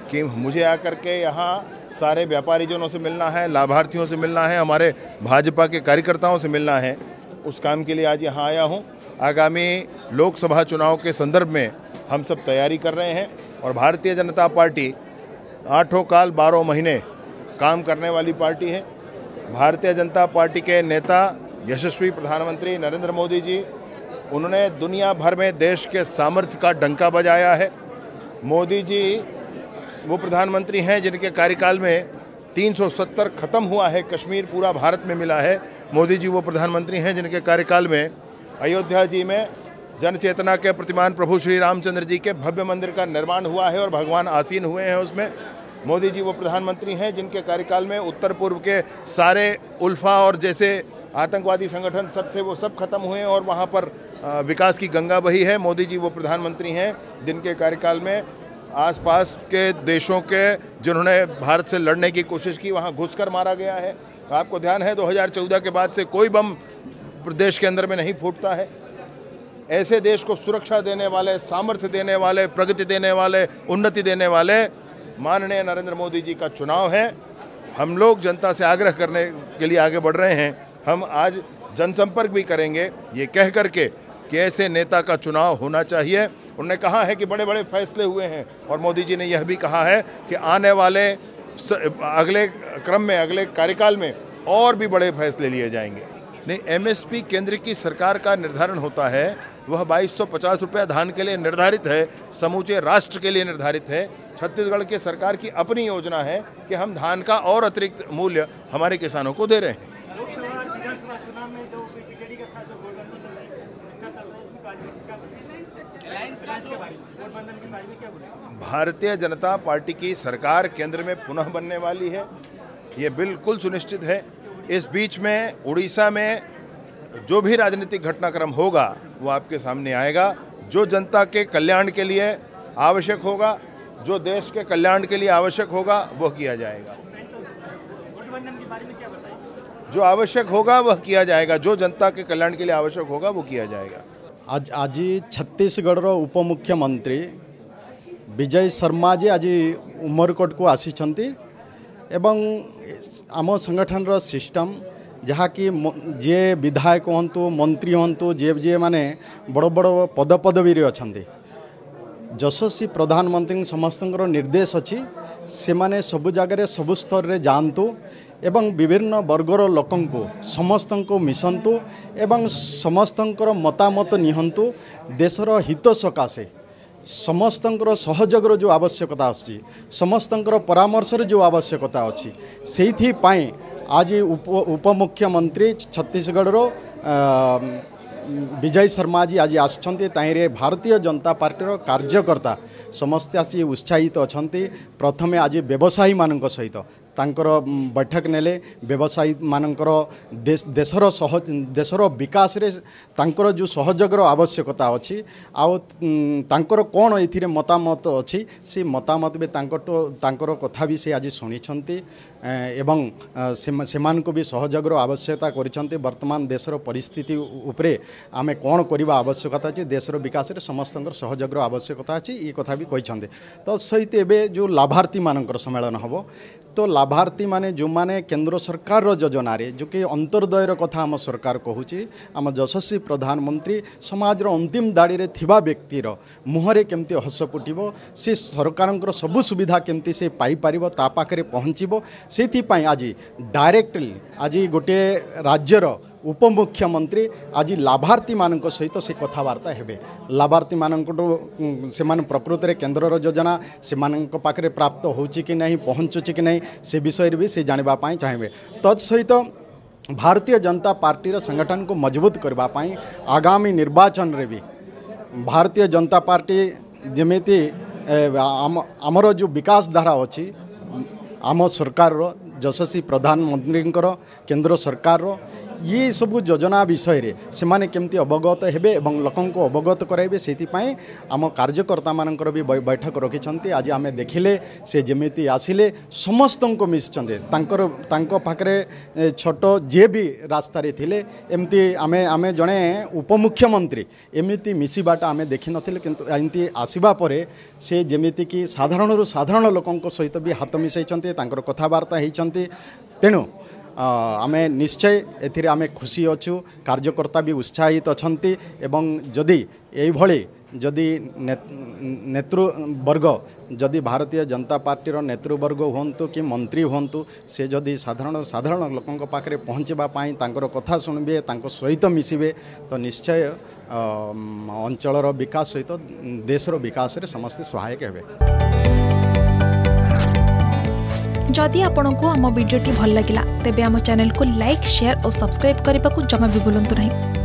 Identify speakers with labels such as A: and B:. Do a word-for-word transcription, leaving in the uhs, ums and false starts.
A: कि मुझे आकर के यहाँ सारे व्यापारी जनों से मिलना है, लाभार्थियों से मिलना है, हमारे भाजपा के कार्यकर्ताओं से मिलना है। उस काम के लिए आज यहाँ आया हूँ। आगामी लोकसभा चुनाव के संदर्भ में हम सब तैयारी कर रहे हैं और भारतीय जनता पार्टी आठों काल बारह महीने काम करने वाली पार्टी है। भारतीय जनता पार्टी के नेता यशस्वी प्रधानमंत्री नरेंद्र मोदी जी, उन्होंने दुनिया भर में देश के सामर्थ्य का डंका बजाया है। मोदी जी वो प्रधानमंत्री हैं जिनके कार्यकाल में तीन सौ सत्तर खत्म हुआ है, कश्मीर पूरा भारत में मिला है। मोदी जी वो प्रधानमंत्री हैं जिनके कार्यकाल में अयोध्या जी में जन चेतना के प्रतिमान प्रभु श्री रामचंद्र जी के भव्य मंदिर का निर्माण हुआ है और भगवान आसीन हुए हैं उसमें। मोदी जी वो प्रधानमंत्री हैं जिनके कार्यकाल में उत्तर पूर्व के सारे उल्फा और जैसे आतंकवादी संगठन सब थे वो सब खत्म हुए और वहाँ पर विकास की गंगा बही है। मोदी जी वो प्रधानमंत्री हैं जिनके कार्यकाल में आसपास के देशों के जिन्होंने भारत से लड़ने की कोशिश की वहाँ घुसकर मारा गया है। आपको ध्यान है दो हज़ार चौदह के बाद से कोई बम देश के अंदर में नहीं फूटता है। ऐसे देश को सुरक्षा देने वाले, सामर्थ्य देने वाले, प्रगति देने वाले, उन्नति देने वाले माननीय नरेंद्र मोदी जी का चुनाव है। हम लोग जनता से आग्रह करने के लिए आगे बढ़ रहे हैं। हम आज जनसंपर्क भी करेंगे ये कह करके कि ऐसे नेता का चुनाव होना चाहिए। उन्होंने कहा है कि बड़े बड़े फैसले हुए हैं और मोदी जी ने यह भी कहा है कि आने वाले अगले क्रम में, अगले कार्यकाल में और भी बड़े फैसले लिए जाएंगे। नहीं, एमएसपी केंद्र की सरकार का निर्धारण होता है, वह बाईस सौ पचास रुपया धान के लिए निर्धारित है, समूचे राष्ट्र के लिए निर्धारित है। छत्तीसगढ़ के सरकार की अपनी योजना है कि हम धान का और अतिरिक्त मूल्य हमारे किसानों को दे रहे हैं। भारतीय जनता पार्टी की सरकार केंद्र में पुनः बनने वाली है, ये बिल्कुल सुनिश्चित है। इस बीच में उड़ीसा में जो भी राजनीतिक घटनाक्रम होगा वो आपके सामने आएगा। जो जनता के कल्याण के लिए आवश्यक होगा, जो देश के कल्याण के लिए आवश्यक होगा वो किया जाएगा। जो आवश्यक होगा वह किया जाएगा, जो जनता के कल्याण के लिए आवश्यक होगा वो किया जाएगा।
B: आज आज छत्तीसगढ़ उप मुख्यमंत्री विजय शर्मा जी आज उमरकोट को आसीचंती एवं आम संगठन रो सिस्टम जहाँकि जे विधायक हूँ, मंत्री हूँ, जे जे माने बड़ बड़ पद पदवी अच्छा यशस्वी प्रधानमंत्री समस्त निर्देश अच्छी से माने सबु जगार सबु स्तर रे जानतु एवं विभिन्न वर्गर लोकों को समस्त को मिशंतु एवं समस्त मतामत निहंतु देशर हित सकाशे समस्तंकर सहयोगर जो आवश्यकता अच्छी समस्तंकर परामर्शर जो आवश्यकता अच्छी से आज उप उपमुख्यमंत्री छत्तीसगढ़ विजय शर्मा जी आज आसछन्ते ताहिरे भारतीय जनता पार्टीर कार्यकर्ता समस्ते आसी उत्साहित अछन्ते। प्रथमे आज व्यवसायी मानक सहित तांकर बैठक नेले व्यवसायी मानकर देश देशर सह देशर विकास रे तांकर जो सहयोगर आवश्यकता अच्छी आउ तांकर कौन एथिरे मतामत अच्छी से मतामत भी तांकर कथा भी से आज शुणी एवं सेमान को भी सहयोगर आवश्यकता करिसन्ते। वर्तमान देशर परिस्थिति उपरे आमे कौन करबा आवश्यकता अछि, देशर विकास रे समस्तंकर सहयोगर आवश्यकता अछि ये कथा भी कहिसन्ते। तो सहित एबे जो लाभार्थी मानकर सम्मेलन हबो तो लाभार्थी माने जो माने केंद्र सरकार रो योजना रे जो कि अंतर्दयर कथा आम सरकार कहूची आम यशस्वी प्रधानमंत्री समाज रो अंतिम दाड़ी रे थिबा व्यक्ति रो मुहरे केमती हस फुटिबो से सरकारंकर सबु सुविधा केमती से पाई पारिबो ता पाखरे पहुँचबो सेथि पई आज डायरेक्टली आज गोटे राज्यर उपमुख्यमंत्री आज लाभार्थी मानक सहित से कथबार्ता हेबे। लाभार्थी मानक से प्रकृत में केन्द्र योजना से पाखे प्राप्त होची कि नहीं, पहुँचुची कि नहीं से विषय भी से जानापी चाहिए। तत्सहित भारतीय जनता पार्टी संगठन को मजबूत करने आगामी निर्वाचन रे भी भारतीय जनता पार्टी जमीती आम आमर जो विकास धारा अच्छी आम सरकार यशस्वी प्रधानमंत्री केंद्र सरकार ये सबू योजना विषय से माने केमती अवगत हेबे एवं लोकन को अवगत कराइबे सेतिपाई आम कार्यकर्ता मानकर भी बैठक रखिछन्ती। आज आमे देखिले से जेमिति आसिले समस्त को मिसचंदे तांकर तांको पाखरे छोट जे भी रास्ता रे थिले एमती आमे आमे जणे उपमुख्यमंत्री एमिति मिसिबाटा आमे देखि नथिले किंतु एमती आसीबा परे से जेमिति कि साधारण रु साधारण लोकन को सहित भी हाथ मिसाइछन्ती तांकर कथावार्ता हेइछन्ती। तेणु आमे निश्चय एथिरे आमे खुशी अच्छु कार्यकर्ता भी उत्साहित अछन्ती एवं जदि एई भली जदि नेतृवर्ग जदि भारतीय जनता पार्टी रो नेतृवर्ग होंतु कि मंत्री होंतु से जदि साधारण साधारण लोकन पाखरे पहुँचवा पाई तांकर कथा शुणबे तांको सहित मिसिबे तो निश्चय अंचल विकास सहित देशर विकास रे समस्त सहायक हेबे।
C: जदि आपंक आम भिडी भल लगा तेब आम चैनल को लाइक शेयर और सब्सक्राइब करने को जमा भी भूलु नहीं।